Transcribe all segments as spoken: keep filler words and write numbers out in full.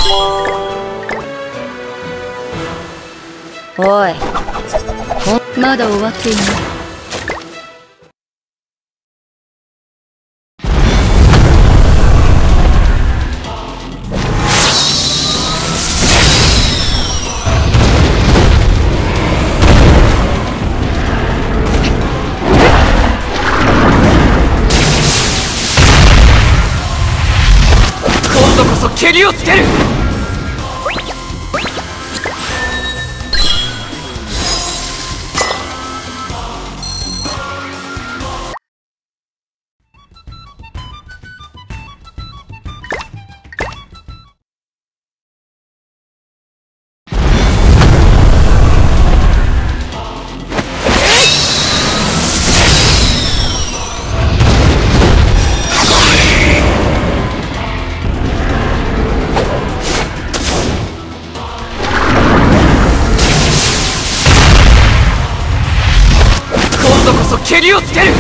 おい、まだ終わっていない。 今度こそ蹴りをつける。蹴りをつける。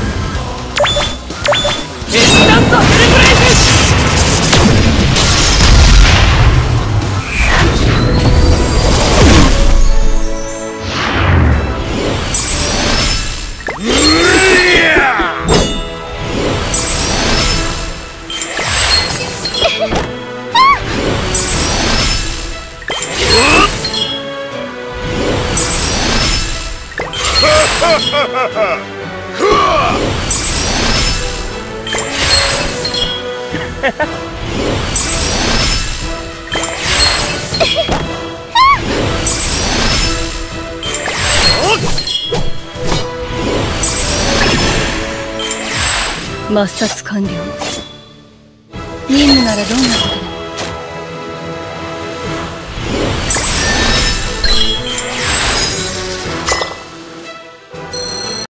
エスタントヘルブレイ抹殺完了。任務ならどんなこと